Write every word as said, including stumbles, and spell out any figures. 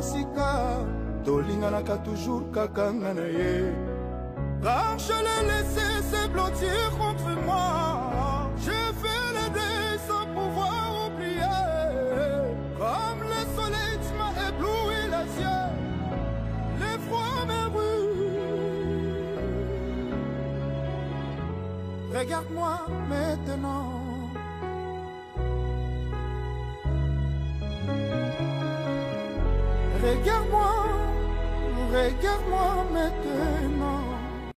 sika tolinganaka toujours kaka nga na ye. Car je l'ai laissé se blottir contre moi. J'ai fait le deuil sans pouvoir oublier. Comme le soleil tu m'as ébloui les yeux. L'effroi me brûle. Regarde-moi maintenant. Regarde-moi, regarde-moi maintenant.